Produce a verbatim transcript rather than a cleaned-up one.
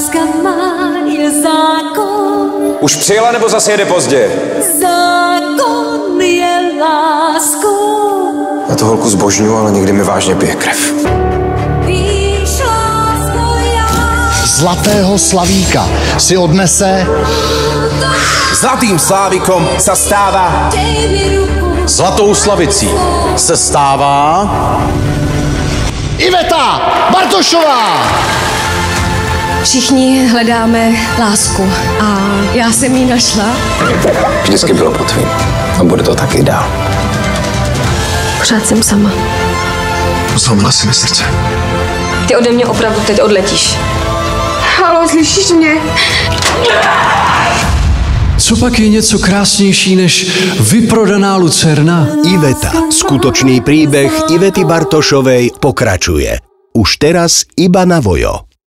Láska má je zákon. Už přijela nebo zase jede pozdě? Zákon je láskou. Já tu holku zbožňuji, ale někdy mi vážně pije krev. Víš, lásko, já... Zlatého slavíka si odnese Zlatým slávikom se stává. Dej mi ruku. zlatou slavicí se stává Iveta Bartošová. Všichni hledáme lásku a já jsem ji našla. Vždycky bylo po tvým a bude to taky dál. Pořád jsem sama. Zlomila si mi srdce. Ty ode mě opravdu teď odletíš. Halo, slyšíš mě? Co pak je něco krásnější než vyprodaná lucerna? Iveta. Skutočný príbeh Ivety Bartošovej pokračuje. Už teraz iba na Vojo.